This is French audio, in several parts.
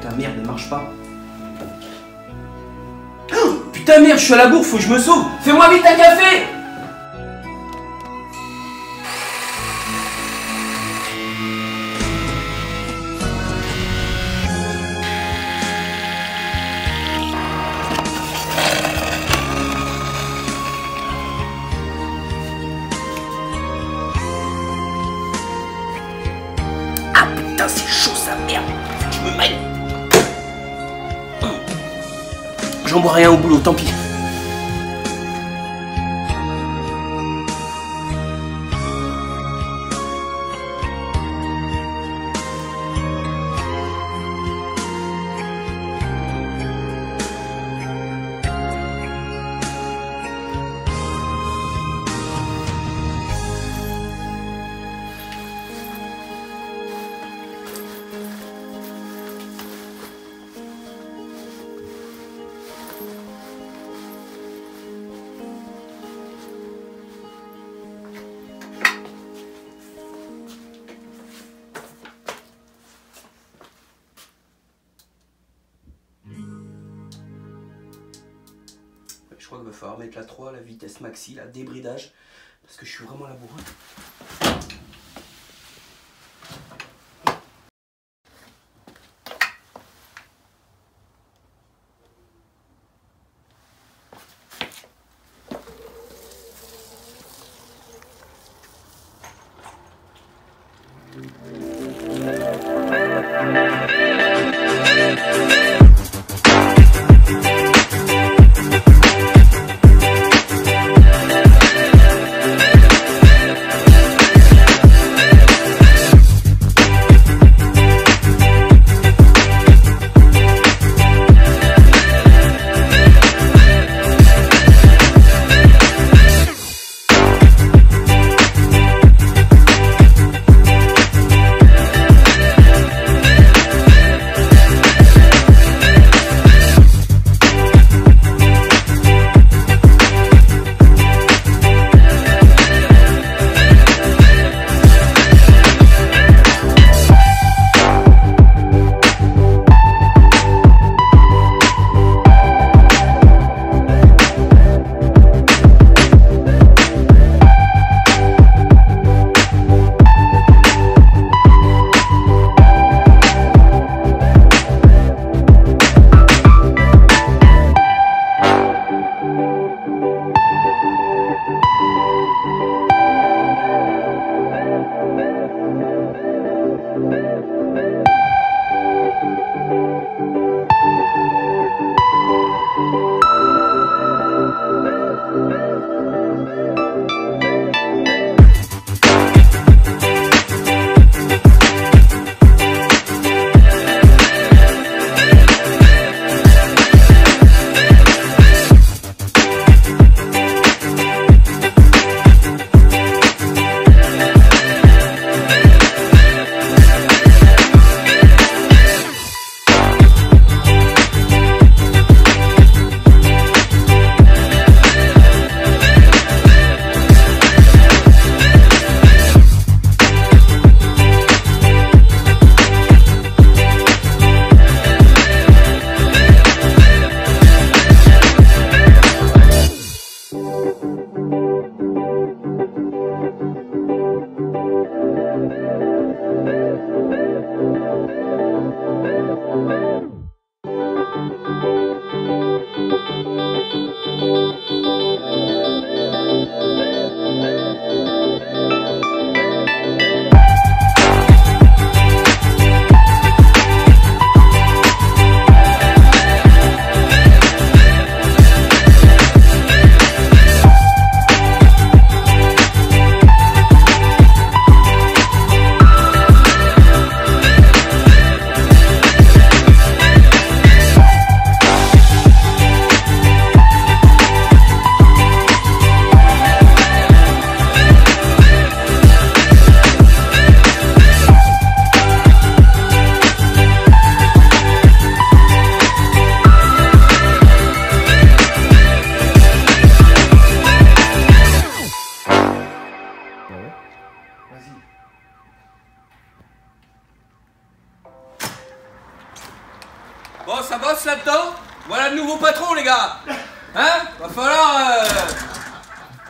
la merde ne marche pas. Oh, putain merde, je suis à la bourre, faut que je me sauve. Fais-moi vite un café. Ah putain, c'est chaud ça, merde. Faut que je me maille. J'en bois rien au boulot, tant pis. Je crois qu'il va falloir mettre la 3, la vitesse maxi, la débridage, parce que je suis vraiment à la bourre.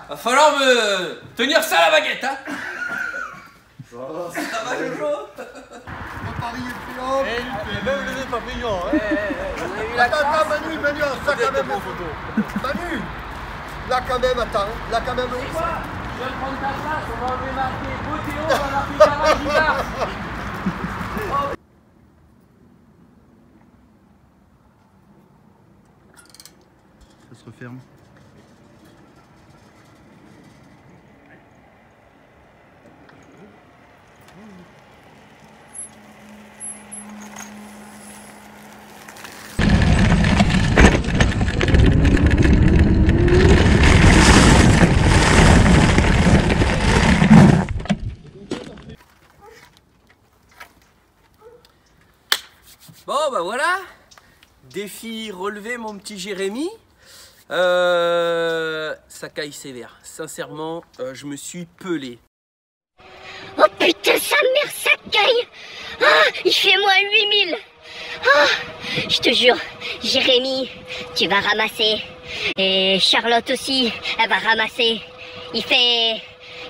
Va falloir me tenir ça à la baguette, hein. Ça va, Jojo? Paris est friand. Et même les deux papillons, hein. Attends, Manu, ça quand même. Manu, là quand même, attends, là quand même. C'est quoi? Je vais prendre ta place, on va enlever marqué Beautéo, on va marquer garage Givard. Ça se referme. Bon bah voilà, défi relevé mon petit Jérémy. Ça caille sévère, sincèrement je me suis pelé. Oh putain, sa mère, ça caille. Ah, il fait moins 8000. Ah, je te jure, Jérémy, tu vas ramasser. Et Charlotte aussi, elle va ramasser. Il fait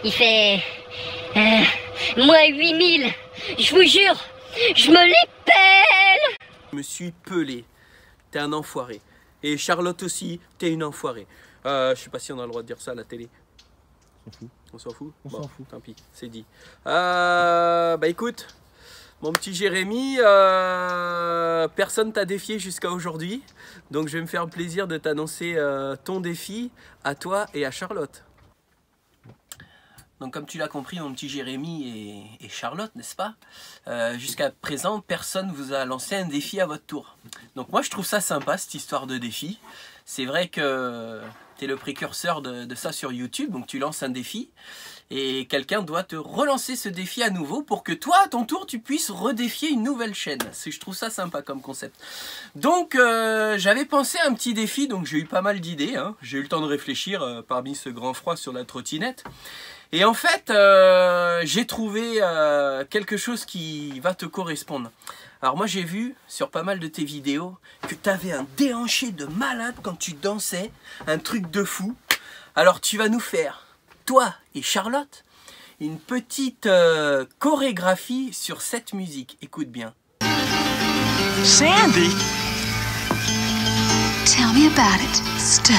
moins 8000. Je vous jure, je me les pèle. Je me suis pelé, t'es un enfoiré. Et Charlotte aussi, t'es une enfoirée. Je sais pas si on a le droit de dire ça à la télé. On s'en fout. On s'en fout. Tant pis, c'est dit. Bah écoute, mon petit Jérémy, personne t'a défié jusqu'à aujourd'hui. Donc je vais me faire le plaisir de t'annoncer ton défi à toi et à Charlotte. Donc comme tu l'as compris, mon petit Jérémy et Charlotte, n'est-ce pas? Jusqu'à présent, personne vous a lancé un défi à votre tour. Donc moi je trouve ça sympa, cette histoire de défi. C'est vrai que tu es le précurseur de ça sur YouTube, donc tu lances un défi. Et quelqu'un doit te relancer ce défi à nouveau pour que toi, à ton tour, tu puisses redéfier une nouvelle chaîne. Je trouve ça sympa comme concept. Donc j'avais pensé à un petit défi, donc j'ai eu pas mal d'idées. Hein. J'ai eu le temps de réfléchir parmi ce grand froid sur la trottinette. Et en fait, j'ai trouvé quelque chose qui va te correspondre. Alors moi j'ai vu sur pas mal de tes vidéos que tu avais un déhanché de malade quand tu dansais, un truc de fou. Alors tu vas nous faire, toi et Charlotte, une petite chorégraphie sur cette musique. Écoute bien. Sandy? Tell me about it, stud.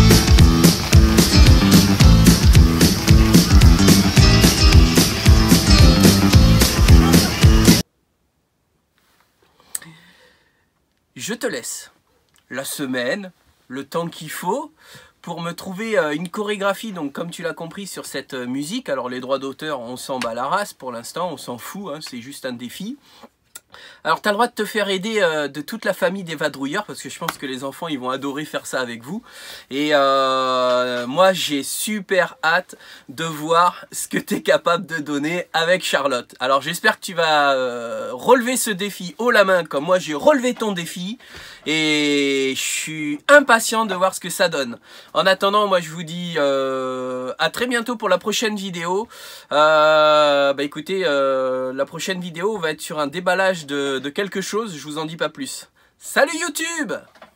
Je te laisse la semaine, le temps qu'il faut pour me trouver une chorégraphie, donc comme tu l'as compris, sur cette musique. Alors les droits d'auteur, on s'en bat la race pour l'instant, on s'en fout, hein, c'est juste un défi. Alors tu as le droit de te faire aider de toute la famille des vadrouilleurs, parce que je pense que les enfants ils vont adorer faire ça avec vous. Et moi j'ai super hâte de voir ce que tu es capable de donner avec Charlotte. Alors j'espère que tu vas relever ce défi haut la main comme moi j'ai relevé ton défi. Et je suis impatient de voir ce que ça donne. En attendant, moi je vous dis à très bientôt pour la prochaine vidéo. Bah écoutez, la prochaine vidéo va être sur un déballage de quelque chose, je vous en dis pas plus. Salut YouTube!